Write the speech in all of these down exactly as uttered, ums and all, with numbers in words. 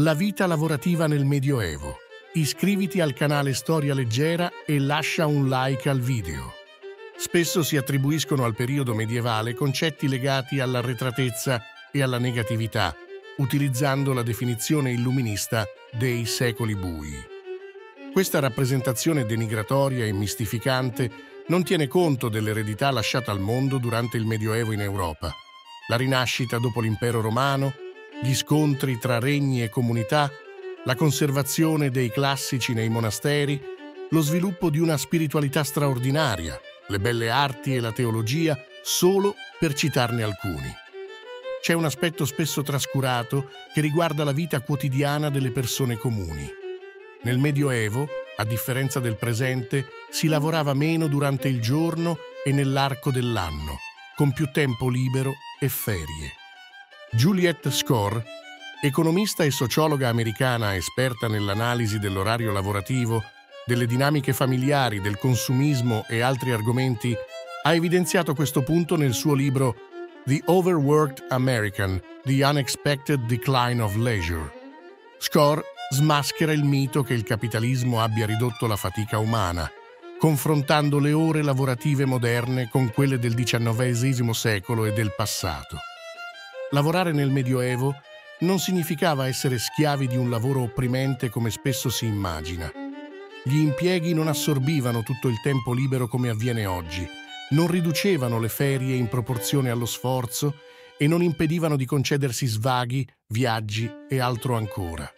La vita lavorativa nel Medioevo. Iscriviti al canale Storia Leggera e lascia un like al video. Spesso si attribuiscono al periodo medievale concetti legati all'arretratezza e alla negatività, utilizzando la definizione illuminista dei secoli bui. Questa rappresentazione denigratoria e mistificante non tiene conto dell'eredità lasciata al mondo durante il Medioevo in Europa, la rinascita dopo l'impero romano, gli scontri tra regni e comunità, la conservazione dei classici nei monasteri, lo sviluppo di una spiritualità straordinaria, le belle arti e la teologia, solo per citarne alcuni. C'è un aspetto spesso trascurato che riguarda la vita quotidiana delle persone comuni. Nel Medioevo, a differenza del presente, si lavorava meno durante il giorno e nell'arco dell'anno, con più tempo libero e ferie. Juliet Schor, economista e sociologa americana esperta nell'analisi dell'orario lavorativo, delle dinamiche familiari, del consumismo e altri argomenti, ha evidenziato questo punto nel suo libro The Overworked American, The Unexpected Decline of Leisure. Schor smaschera il mito che il capitalismo abbia ridotto la fatica umana, confrontando le ore lavorative moderne con quelle del diciannovesimo secolo e del passato. Lavorare nel Medioevo non significava essere schiavi di un lavoro opprimente come spesso si immagina. Gli impieghi non assorbivano tutto il tempo libero come avviene oggi, non riducevano le ferie in proporzione allo sforzo e non impedivano di concedersi svaghi, viaggi e altro ancora.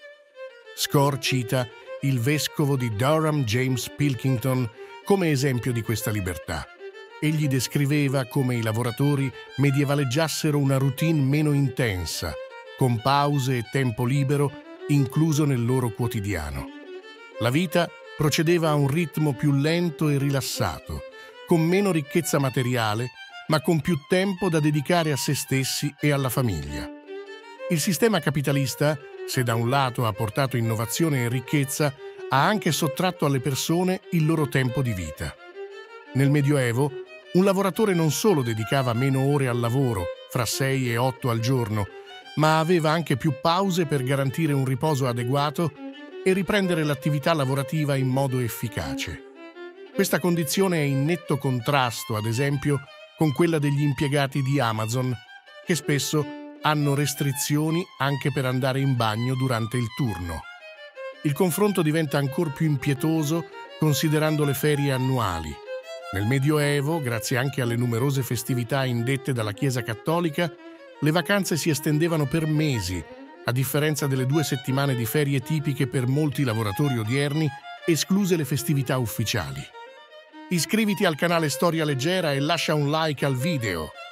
Schor cita il vescovo di Durham James Pilkington come esempio di questa libertà. Egli descriveva come i lavoratori medievaleggiassero una routine meno intensa, con pause e tempo libero incluso nel loro quotidiano. La vita procedeva a un ritmo più lento e rilassato, con meno ricchezza materiale, ma con più tempo da dedicare a se stessi e alla famiglia. Il sistema capitalista, se da un lato ha portato innovazione e ricchezza, ha anche sottratto alle persone il loro tempo di vita. Nel Medioevo, un lavoratore non solo dedicava meno ore al lavoro, fra sei e otto al giorno, ma aveva anche più pause per garantire un riposo adeguato e riprendere l'attività lavorativa in modo efficace. Questa condizione è in netto contrasto, ad esempio, con quella degli impiegati di Amazon, che spesso hanno restrizioni anche per andare in bagno durante il turno. Il confronto diventa ancor più impietoso considerando le ferie annuali. Nel Medioevo, grazie anche alle numerose festività indette dalla Chiesa Cattolica, le vacanze si estendevano per mesi, a differenza delle due settimane di ferie tipiche per molti lavoratori odierni, escluse le festività ufficiali. Iscriviti al canale Storia Leggera e lascia un like al video.